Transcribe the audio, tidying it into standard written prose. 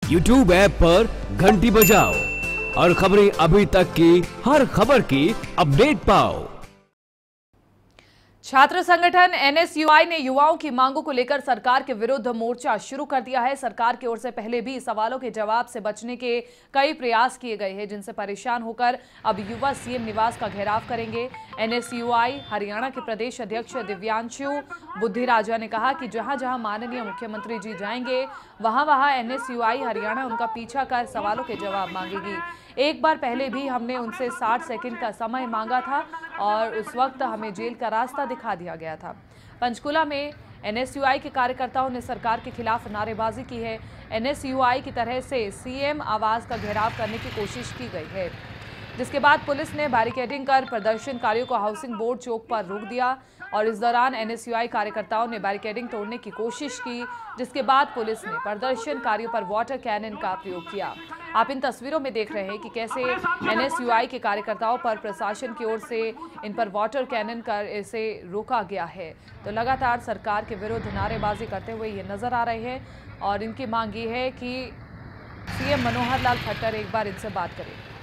YouTube app पर घंटी बजाओ और खबरें अभी तक की हर खबर की अपडेट पाओ। छात्र संगठन एनएसयूआई ने युवाओं की मांगों को लेकर सरकार के विरुद्ध मोर्चा शुरू कर दिया है। सरकार की ओर से पहले भी सवालों के जवाब से बचने के कई प्रयास किए गए हैं, जिनसे परेशान होकर अब युवा सीएम निवास का घेराव करेंगे। एनएसयूआई हरियाणा के प्रदेश अध्यक्ष दिव्यांशु बुद्धिराजा ने कहा कि जहां जहां माननीय मुख्यमंत्री जी जाएंगे वहां वहां एनएसयूआई हरियाणा उनका पीछा कर सवालों के जवाब मांगेगी। एक बार पहले भी हमने उनसे 60 सेकंड का समय मांगा था और उस वक्त हमें जेल का रास्ता दिखा दिया गया था। पंचकुला में एनएसयूआई के कार्यकर्ताओं ने सरकार के खिलाफ नारेबाजी की है। एनएसयूआई की तरह से सीएम आवास का घेराव करने की कोशिश की गई है, जिसके बाद पुलिस ने बैरिकेडिंग कर प्रदर्शनकारियों को हाउसिंग बोर्ड चौक पर रोक दिया और इस दौरान एनएसयूआई कार्यकर्ताओं ने बैरिकेडिंग तोड़ने की कोशिश की, जिसके बाद पुलिस ने प्रदर्शनकारियों पर वाटर कैनन का प्रयोग किया। आप इन तस्वीरों में देख रहे हैं कि कैसे एनएसयूआई के कार्यकर्ताओं पर प्रशासन की ओर से इन पर वाटर कैनन कर इसे रोका गया है। तो लगातार सरकार के विरुद्ध नारेबाजी करते हुए ये नजर आ रहे हैं और इनकी मांग ये है कि सीएम मनोहर लाल खट्टर एक बार इनसे बात करें।